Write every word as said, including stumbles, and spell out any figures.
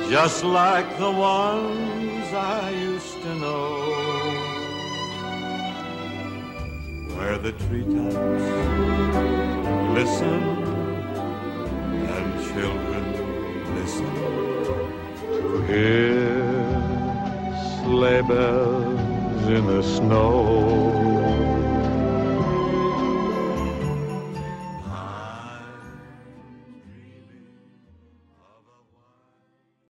just like the ones I used to know, where the treetops listen and children listen to hear sleigh bells in the snow.